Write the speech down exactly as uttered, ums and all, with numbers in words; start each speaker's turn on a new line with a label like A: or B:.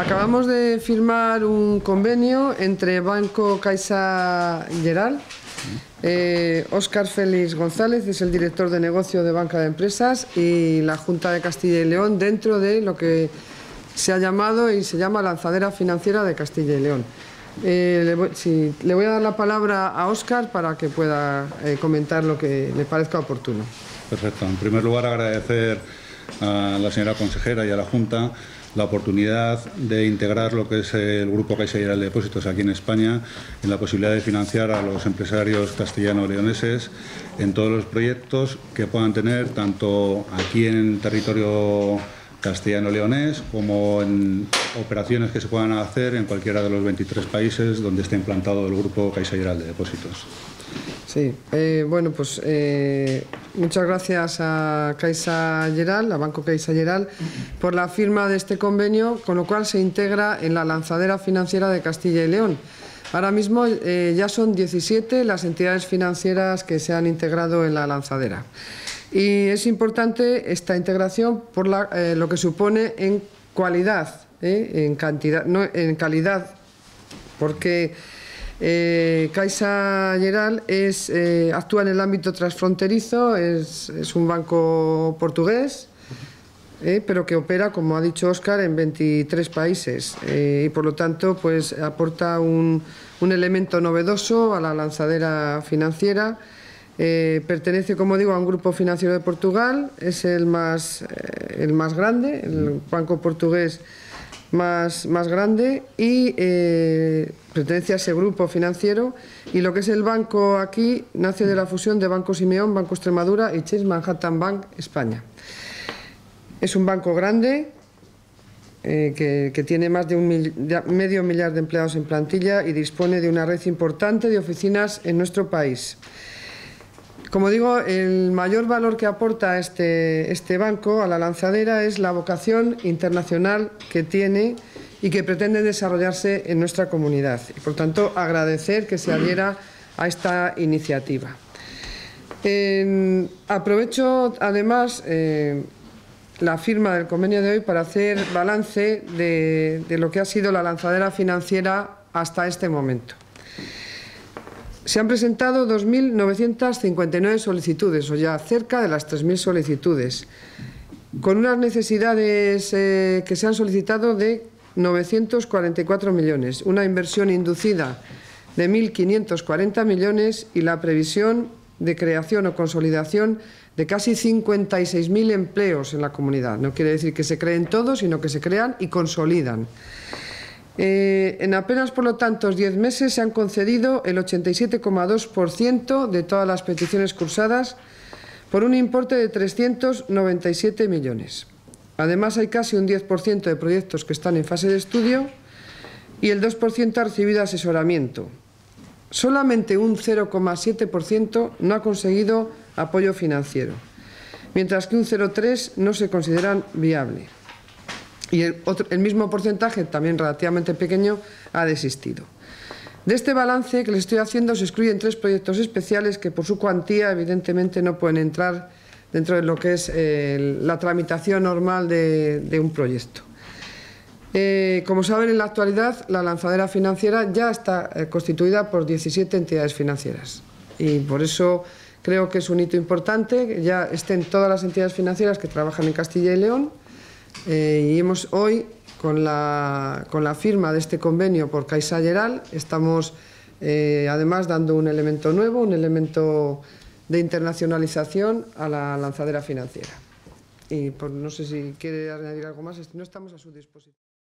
A: Acabamos de firmar un convenio entre Banco Caixa Geral. Eh, Óscar Félix González es el director de negocio de Banca de Empresas y la Junta de Castilla y León dentro de lo que se ha llamado y se llama Lanzadera Financiera de Castilla y León. Eh, le, voy, sí, le voy a dar la palabra a Óscar para que pueda eh, comentar lo que le parezca oportuno.
B: Perfecto. En primer lugar, agradecer a la señora consejera y a la Junta la oportunidad de integrar lo que es el Grupo Caixa Geral de Depósitos aquí en España en la posibilidad de financiar a los empresarios castellano-leoneses en todos los proyectos que puedan tener tanto aquí en territorio castellano-leonés como en operaciones que se puedan hacer en cualquiera de los veintitrés países donde esté implantado el Grupo Caixa Geral de Depósitos.
A: Sí, eh, bueno, pues eh, muchas gracias a Caixa Geral, a Banco Caixa Geral, por la firma de este convenio, con lo cual se integra en la Lanzadera Financiera de Castilla y León. Ahora mismo eh, ya son diecisiete las entidades financieras que se han integrado en la lanzadera. Y es importante esta integración por la, eh, lo que supone en cualidad, eh, en cantidad, no en calidad, porque Eh, Caixa Geral es, eh, actúa en el ámbito transfronterizo, es, es un banco portugués, eh, pero que opera, como ha dicho Óscar, en veintitrés países eh, y por lo tanto pues, aporta un, un elemento novedoso a la lanzadera financiera. Eh, pertenece, como digo, a un grupo financiero de Portugal, es el más, eh, el más grande, el banco portugués Más, más grande y eh, pertenece a ese grupo financiero, y lo que es el banco aquí nace de la fusión de Banco Simeón, Banco Extremadura y Chase Manhattan Bank España. Es un banco grande eh, que, que tiene más de un mil, de medio millar de empleados en plantilla y dispone de una red importante de oficinas en nuestro país. Como digo, el mayor valor que aporta este, este banco a la lanzadera es la vocación internacional que tiene y que pretende desarrollarse en nuestra comunidad. Y, por tanto, agradecer que se adhiera a esta iniciativa. Eh, aprovecho, además, eh, la firma del convenio de hoy para hacer balance de, de lo que ha sido la lanzadera financiera hasta este momento. Se han presentado dos mil novecientas cincuenta y nueve solicitudes, o ya cerca de las tres mil solicitudes, con unas necesidades eh, que se han solicitado de novecientos cuarenta y cuatro millones, una inversión inducida de mil quinientos cuarenta millones y la previsión de creación o consolidación de casi cincuenta y seis mil empleos en la comunidad. No quiere decir que se creen todos, sino que se crean y consolidan. Eh, en apenas, por lo tanto, diez meses se han concedido el ochenta y siete coma dos por ciento de todas las peticiones cursadas por un importe de trescientos noventa y siete millones. Además, hay casi un diez por ciento de proyectos que están en fase de estudio y el dos por ciento ha recibido asesoramiento. Solamente un cero coma siete por ciento no ha conseguido apoyo financiero, mientras que un cero coma tres por ciento no se consideran viable. Y el, otro, el mismo porcentaje, también relativamente pequeño, ha desistido. De este balance que les estoy haciendo se excluyen tres proyectos especiales que por su cuantía evidentemente no pueden entrar dentro de lo que es eh, la tramitación normal de, de un proyecto. Eh, como saben, en la actualidad la lanzadera financiera ya está eh, constituida por diecisiete entidades financieras y por eso creo que es un hito importante que ya estén todas las entidades financieras que trabajan en Castilla y León. Eh, y hemos hoy, con la, con la firma de este convenio por Caixa Geral, estamos eh, además dando un elemento nuevo, un elemento de internacionalización a la lanzadera financiera. Y por, no sé si quiere añadir algo más, no estamos a su disposición.